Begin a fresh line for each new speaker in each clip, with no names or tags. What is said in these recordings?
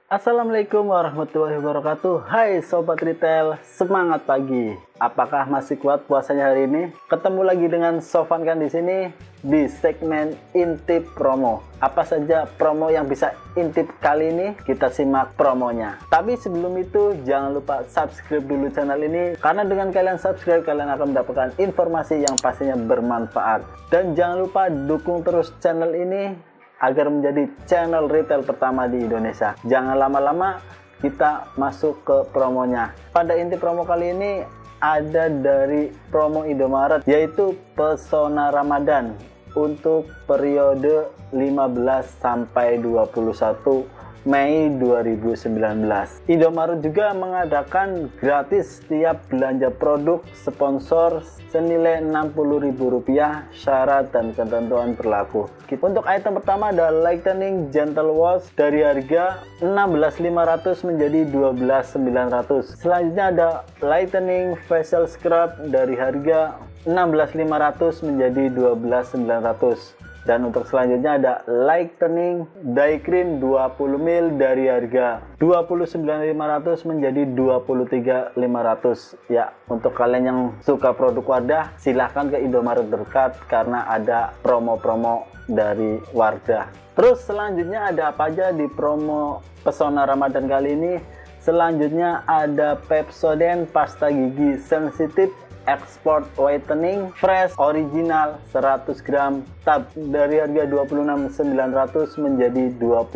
Assalamualaikum warahmatullahi wabarakatuh. Hai Sobat Retail, semangat pagi. Apakah masih kuat puasanya hari ini? Ketemu lagi dengan Sofan kan di sini di segmen intip promo. Apa saja promo yang bisa intip kali ini? Kita simak promonya. Tapi sebelum itu jangan lupa subscribe dulu channel ini, karena dengan kalian subscribe kalian akan mendapatkan informasi yang pastinya bermanfaat. Dan jangan lupa dukung terus channel ini agar menjadi channel retail pertama di Indonesia. Jangan lama-lama, kita masuk ke promonya. Pada inti promo kali ini ada dari promo Indomaret, yaitu Pesona Ramadan untuk periode 15 sampai 21 Mei 2019. Indomaret juga mengadakan gratis setiap belanja produk sponsor senilai Rp60.000. Syarat dan ketentuan berlaku. Untuk item pertama ada Lightning Gentle Wash dari harga Rp16.500 menjadi Rp12.900. Selanjutnya ada Lightning Facial Scrub dari harga Rp16.500 menjadi Rp12.900. Dan untuk selanjutnya ada Lightning Dye Cream 20 ml dari harga Rp29.500 menjadi Rp23.500. Ya, untuk kalian yang suka produk Wardah, silahkan ke Indomaret terdekat karena ada promo-promo dari Wardah. Terus selanjutnya ada apa aja di promo Pesona Ramadan kali ini? Selanjutnya ada Pepsodent Pasta Gigi Sensitif Export Whitening Fresh Original 100 gram tab dari harga Rp26.900 menjadi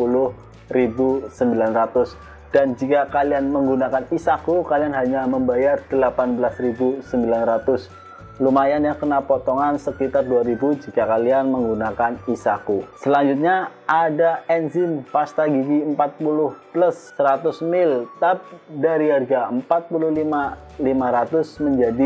Rp20.900. Dan jika kalian menggunakan Isaku, kalian hanya membayar Rp18.900. Lumayan ya, kena potongan sekitar Rp2.000 jika kalian menggunakan Isaku. Selanjutnya ada enzim pasta gigi 40 plus 100 ml tab dari harga Rp45.500 menjadi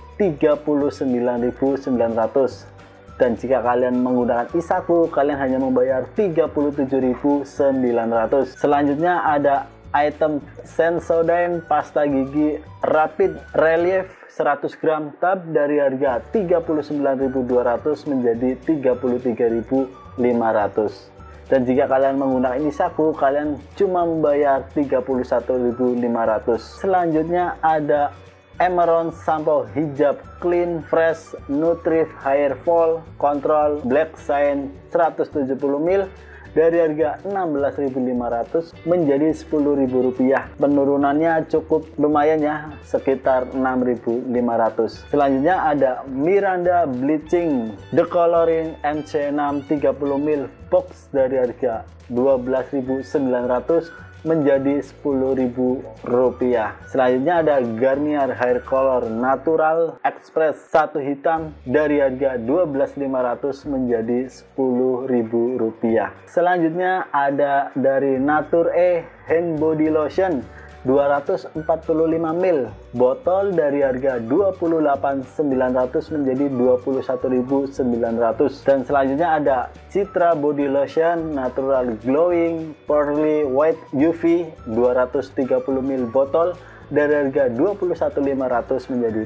Rp39.900. Dan jika kalian menggunakan Isaku, kalian hanya membayar Rp37.900. Selanjutnya ada item Sensodyne pasta gigi Rapid Relief 100 gram tab dari harga Rp39.200 menjadi Rp33.500. Dan jika kalian menggunakan Isaku, kalian cuma membayar Rp31.500. Selanjutnya ada Emeron Sampo Hijab Clean Fresh Nutritive Hair Fall Control Black Shine 170 ml dari harga Rp16.500 menjadi Rp10.000. Penurunannya cukup lumayan ya, sekitar Rp6.500. Selanjutnya ada Miranda Bleaching The Coloring MC6 30 ml box dari harga Rp12.900 menjadi Rp10.000. Selanjutnya ada Garnier Hair Color Natural Express 1 hitam dari harga Rp12.500 menjadi Rp10.000. Selanjutnya ada dari Nature Hand Body Lotion 245 ml botol dari harga Rp28.900 menjadi Rp21.900. Dan selanjutnya ada Citra Body Lotion Natural Glowing Pearly White UV 230 ml botol dari harga Rp21.500 menjadi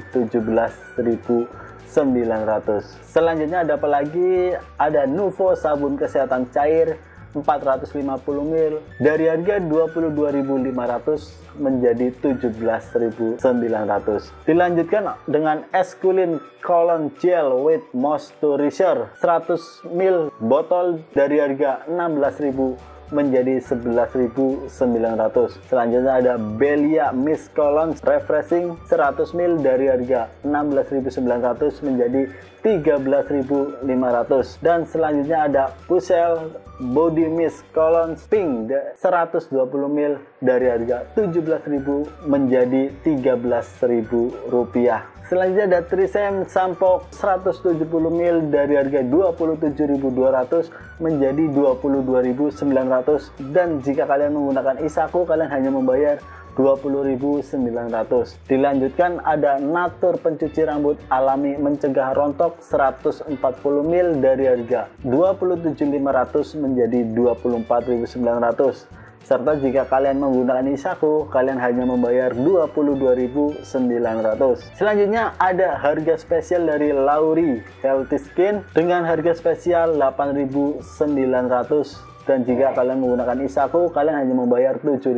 Rp17.900. Selanjutnya ada apa lagi? Ada Nuvo sabun kesehatan cair 450 ml dari harga Rp22.500 menjadi Rp17.900. Dilanjutkan dengan Esculin Colon Gel with Moisturizer 100 ml botol dari harga Rp16.000 menjadi Rp11.900. Selanjutnya ada Belia Mist Colon Refreshing 100 ml dari harga Rp16.900 menjadi Rp13.500. Dan selanjutnya ada Pucel Body Mist Colon Pink 120 ml dari harga Rp17.000 menjadi Rp13.000. Selanjutnya ada Trisem Sampo 170 ml dari harga Rp27.200 menjadi Rp22.900. Dan jika kalian menggunakan Isaku, kalian hanya membayar Rp20.900. Dilanjutkan ada Natur pencuci rambut alami mencegah rontok 140 ml dari harga Rp27.500 menjadi Rp24.900. Serta jika kalian menggunakan Isaku, kalian hanya membayar Rp22.900. Selanjutnya ada harga spesial dari Lauri Healthy Skin dengan harga spesial Rp8.900 Dan jika kalian menggunakan Isaku, kalian hanya membayar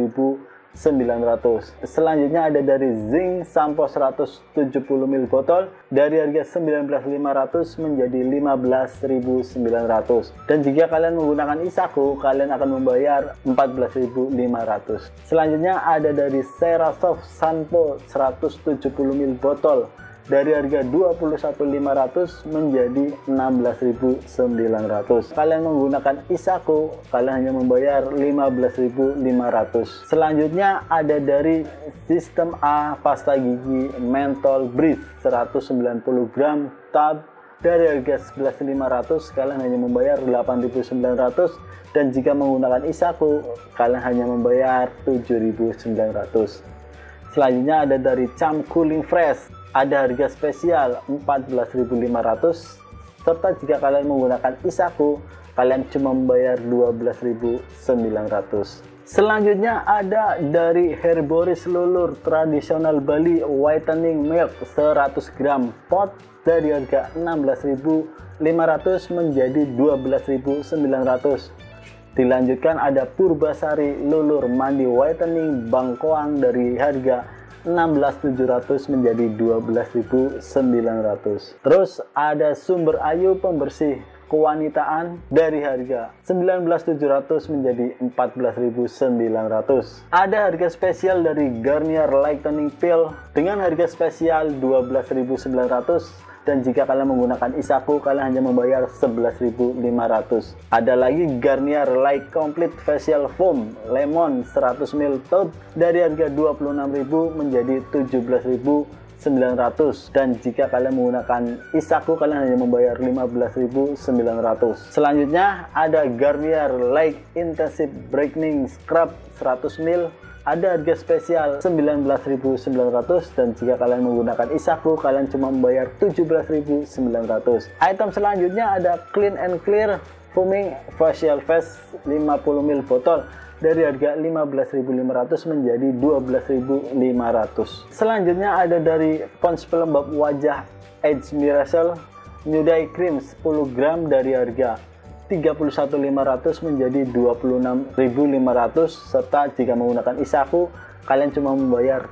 7.900. Selanjutnya ada dari Zinc sampo 170 ml botol dari harga 19.500 menjadi 15.900. Dan jika kalian menggunakan Isaku, kalian akan membayar 14.500. Selanjutnya ada dari Cerasoft sampo 170 ml botol dari harga 21.500 menjadi 16.900. Kalian menggunakan Isaku, kalian hanya membayar 15.500. Selanjutnya ada dari Sistem A pasta gigi Menthol Breeze 190 gram tab dari harga 11.500, kalian hanya membayar 8.900. Dan jika menggunakan Isaku, kalian hanya membayar 7.900. Selanjutnya ada dari Charm Cooling Fresh, ada harga spesial 14.500, serta jika kalian menggunakan Isaku, kalian cuma membayar 12.900. Selanjutnya ada dari Herboris Lulur Tradisional Bali Whitening Milk 100 gram pot dari harga 16.500 menjadi 12.900. Dilanjutkan ada Purbasari Lulur Mandi Whitening Bangkoang dari harga 16.700 menjadi 12.900. Terus ada Sumber Ayu pembersih kewanitaan dari harga 19.700 menjadi 14.900. Ada harga spesial dari Garnier Lightening Peel dengan harga spesial 12.900. Dan jika kalian menggunakan Isaku, kalian hanya membayar 11.500. Ada lagi Garnier Light Complete Facial Foam Lemon 100 ml tube dari harga 26.000 menjadi 17.900. Dan jika kalian menggunakan Isaku, kalian hanya membayar 15.900. Selanjutnya ada Garnier Light Intensive Brightening Scrub 100 ml, ada harga spesial 19.900. Dan jika kalian menggunakan Isaku, kalian cuma membayar 17.900. Item selanjutnya ada Clean and Clear Foaming Facial Face 50 ml botol dari harga 15.500 menjadi 12.500. Selanjutnya ada dari Pond's pelembab wajah Age Miracle New Day Cream 10 gram dari harga 31.500 menjadi 26.500, serta jika menggunakan Isaku, kalian cuma membayar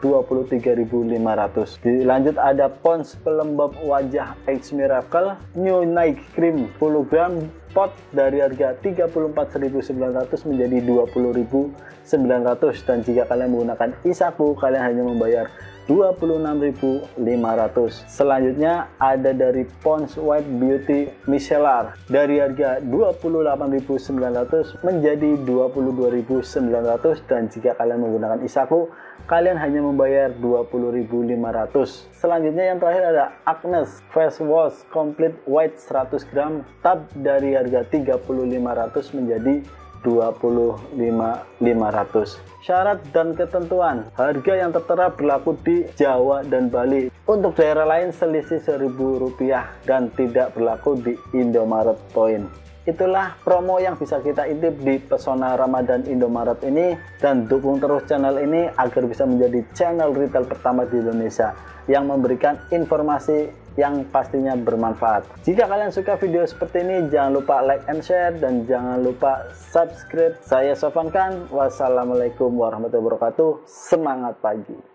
23.500. Dilanjut ada Pond's pelembab wajah Age Miracle New Night Cream 10 gram pot dari harga 34.900 menjadi 20.900. Dan jika kalian menggunakan Isaku, kalian hanya membayar 26.500. Selanjutnya ada dari Pond's White Beauty Micellar dari harga 28.900 menjadi 22.900. Dan jika kalian menggunakan Isaku, kalian hanya membayar 20.500. Selanjutnya yang terakhir ada Agnes Face Wash Complete White 100 gram tab dari harga 3.500 menjadi 25.500. Syarat dan ketentuan harga yang tertera berlaku di Jawa dan Bali. Untuk daerah lain selisih Rp1.000 dan tidak berlaku di Indomaret Point. Itulah promo yang bisa kita intip di Pesona Ramadan Indomaret ini, dan dukung terus channel ini agar bisa menjadi channel retail pertama di Indonesia yang memberikan informasi yang pastinya bermanfaat. Jika kalian suka video seperti ini, jangan lupa like and share dan jangan lupa subscribe. Saya Sofwan Khan. Wassalamualaikum warahmatullahi wabarakatuh. Semangat pagi.